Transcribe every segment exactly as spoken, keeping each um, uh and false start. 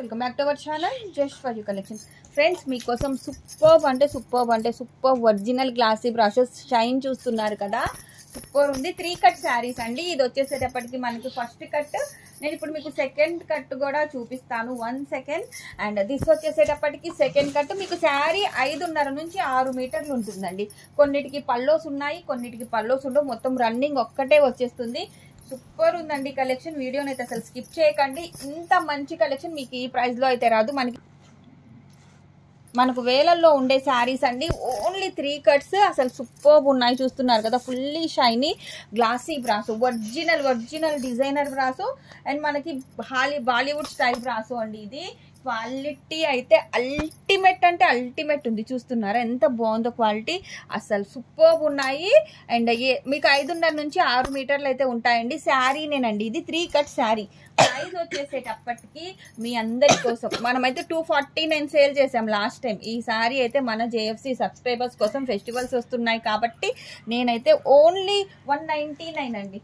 Welcome back to our channel just for you collection. Friends మీకోసం superb అంటే superb అంటే super original glossy brushes shine చూస్తున్నారు కదా, super ఉంది. త్రీ కట్ శారీస్ అండి. ఇది వచ్చేసేటప్పటికి మనకి ఫస్ట్ కట్, నేను ఇప్పుడు మీకు సెకండ్ కట్ కూడా చూపిస్తాను. One second. అండ్ దిస్ వచ్చేసేటప్పటికి సెకండ్ కట్. మీకు శారీ ఐదున్నర నుంచి ఆరు మీటర్లు ఉంటుందండి. కొన్నిటికి పల్లోస్ ఉన్నాయి, కొన్నిటికి పల్లోస్ ఉండవు. మొత్తం రన్నింగ్ ఒక్కటే వచ్చేస్తుంది. సూపర్ ఉందండి కలెక్షన్. వీడియోని అయితే అసలు స్కిప్ చేయకండి. ఇంత మంచి కలెక్షన్ మీకు ఈ ప్రైస్ లో అయితే రాదు. మనకి మనకు వేలల్లో ఉండే శారీస్ అండి. ఓన్లీ త్రీ కట్స్ అసలు సూపర్ ఉన్నాయి. చూస్తున్నారు కదా, fully shiny glossy brasso, original original designer brasso. And మనకి హాలీ బాలీవుడ్ స్టైల్ బ్రాసో అండి. ఇది క్వాలిటీ అయితే అల్టిమేట్ అంటే అల్టిమేట్ ఉంది. చూస్తున్నారా ఎంత బాగుందో క్వాలిటీ, అసలు సూపర్ ఉన్నాయి. అండ్ మీకు ఐదున్నర నుంచి ఆరు మీటర్లు అయితే ఉంటాయండి. శారీనేనండి, ఇది త్రీ కట్ శారీ. ప్రైస్ వచ్చేసేటప్పటికి మీ అందరి కోసం మనమైతే టూ ఫార్టీ నైన్ సేల్ చేసాం లాస్ట్ టైం. ఈ శారీ అయితే మన జేఎఫ్సి సబ్స్క్రైబర్స్ కోసం ఫెస్టివల్స్ వస్తున్నాయి కాబట్టి నేనైతే ఓన్లీ వన్ నైంటీ నైన్ అండి,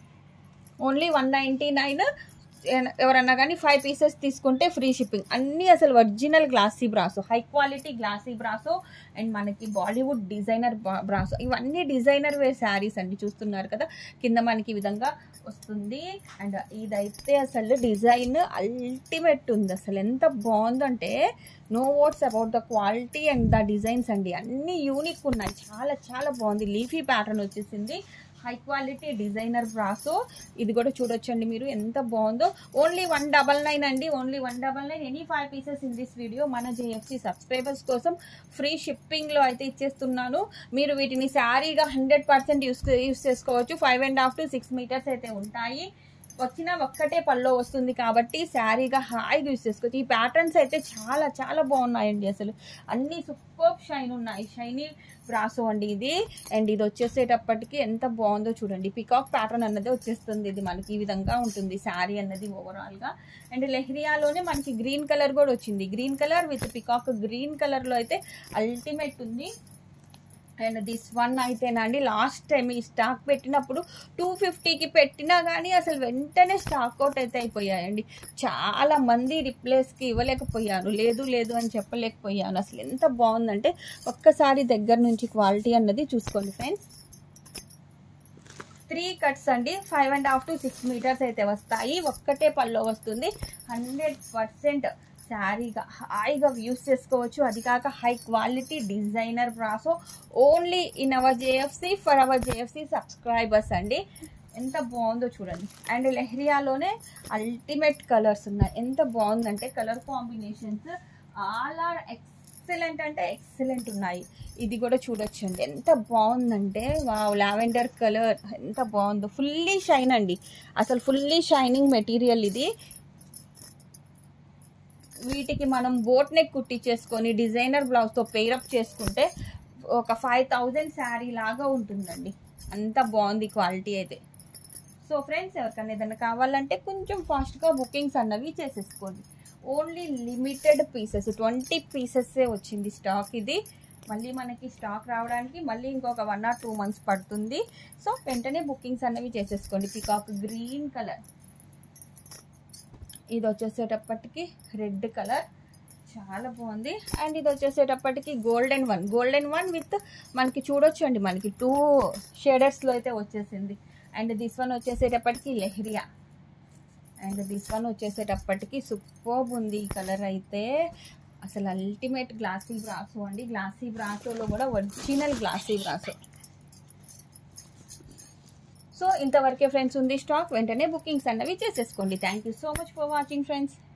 ఓన్లీ వన్ నైంటీ నైన్. ఎవరన్నా కానీ ఫైవ్ పీసెస్ తీసుకుంటే ఫ్రీ షిప్పింగ్. అన్నీ అసలు original glossy brasso, high quality glossy brasso. And మనకి బాలీవుడ్ డిజైనర్ బ్రాసో, ఇవన్నీ డిజైనర్ వేర్ శారీస్ అండి. చూస్తున్నారు కదా, కింద మనకి ఈ విధంగా వస్తుంది. అండ్ ఇదైతే అసలు డిజైన్ అల్టిమేట్ ఉంది. అసలు ఎంత బాగుందంటే no words about the quality and the designs అండి. అన్నీ యూనిక్ ఉన్నాయి, చాలా చాలా బాగుంది. లీఫీ ప్యాటర్న్ వచ్చేసింది, హై క్వాలిటీ డిజైనర్ బ్రాసో. ఇది కూడా చూడొచ్చండి మీరు ఎంత బాగుందో. ఓన్లీ వన్ డబల్ నైన్ అండి, only one double nine. Any five pieces in this video మన జేఎఫ్సి సబ్స్క్రైబర్స్ కోసం ఫ్రీ షిప్పింగ్లో అయితే ఇచ్చేస్తున్నాను. మీరు వీటిని శారీగా హండ్రెడ్ పర్సెంట్ యూస్ యూస్ చేసుకోవచ్చు. Five and half to six meters అయితే ఉంటాయి. వచ్చిన ఒక్కటే పల్లో వస్తుంది కాబట్టి శారీగా హాయిగా యూస్ చేసుకోవచ్చు. ఈ ప్యాటర్న్స్ అయితే చాలా చాలా బాగున్నాయండి. అసలు అన్ని సూపర్ షైన్ ఉన్నాయి. షైనీ బ్రాసో అండి ఇది. అండ్ ఇది వచ్చేసేటప్పటికి ఎంత బాగుందో చూడండి. పికాక్ ప్యాటర్న్ అన్నది వచ్చేస్తుంది. ఇది మనకి ఈ విధంగా ఉంటుంది శారీ అన్నది ఓవరాల్ గా. అండ్ లెహరియాలోనే మనకి గ్రీన్ కలర్ కూడా వచ్చింది. Green colour with peacock green colour లో అయితే అల్టిమేట్ ఉంది. అండ్ దిస్ వన్ అయితేనండి లాస్ట్ టైం ఈ స్టాక్ పెట్టినప్పుడు టూ ఫిఫ్టీకి పెట్టినా కానీ అసలు వెంటనే స్టాక్ అవుట్ అయితే అయిపోయాయండి. చాలా మంది రిప్లేస్కి ఇవ్వలేకపోయాను, లేదు లేదు అని చెప్పలేకపోయాను. అసలు ఎంత బాగుందంటే ఒక్కసారి దగ్గర నుంచి క్వాలిటీ అన్నది చూసుకోండి ఫ్రెండ్స్. త్రీ కట్స్ అండి, five and half to six meters అయితే వస్తాయి. ఒక్కటే పల్లో వస్తుంది. హండ్రెడ్ పర్సెంట్ శారీగా హాయిగా యూస్ చేసుకోవచ్చు. అది కాక high quality designer brasso, only in our JFC for our JFC subscribers అండి. ఎంత బాగుందో చూడండి. అండ్ లెహరియాలోనే అల్టిమేట్ కలర్స్ ఉన్నాయి. ఎంత బాగుందంటే colour combinations all are excellent అంటే ఎక్సలెంట్ ఉన్నాయి. ఇది కూడా చూడొచ్చండి ఎంత బాగుందంటే, వావ్, లావెండర్ కలర్ ఎంత బాగుందో. ఫుల్లీ షైన్ అండి, అసలు ఫుల్లీ షైనింగ్ మెటీరియల్ ఇది. వీటికి మనం బోట్ నెక్ కుట్టించేసుకొని డిజైనర్ బ్లౌజ్తో పేరప్ చేసుకుంటే ఒక ఫైవ్ థౌజండ్ శారీ లాగా ఉంటుందండి. అంత బాగుంది క్వాలిటీ అయితే. సో ఫ్రెండ్స్, ఎవరికైనా ఏదైనా కావాలంటే కొంచెం ఫాస్ట్గా బుకింగ్స్ అన్నవి చేసేసుకోండి. ఓన్లీ లిమిటెడ్ పీసెస్, ట్వంటీ పీసెస్సే వచ్చింది స్టాక్. ఇది మళ్ళీ మనకి స్టాక్ రావడానికి మళ్ళీ ఇంకొక వన్ ఆర్ టూ మంత్స్ పడుతుంది. సో వెంటనే బుకింగ్స్ అన్నవి చేసేసుకోండి. పికాక్ గ్రీన్ కలర్, ఇది వచ్చేసేటప్పటికి రెడ్ కలర్ చాలా బాగుంది. అండ్ ఇది వచ్చేసేటప్పటికి golden one, golden one with మనకి చూడొచ్చు అండి, మనకి టూ షేడర్స్లో అయితే వచ్చేసింది. అండ్ దిస్ వన్ వచ్చేసేటప్పటికి లెహరియా. అండ్ దిస్ వన్ వచ్చేసేటప్పటికి సూపర్బ్ ఉంది ఈ కలర్ అయితే. అసలు అల్టిమేట్ గ్లాసీ బ్రాసో అండి. గ్లాసీ బ్రాసోలో కూడా ఒరిజినల్ గ్లాసీ బ్రాసో. సో ఇంతవరకే ఫ్రెండ్స్ ఉంది స్టాక్. వెంటనే బుకింగ్స్ అన్నవి చేసేసుకోండి. Thank you so much for watching friends.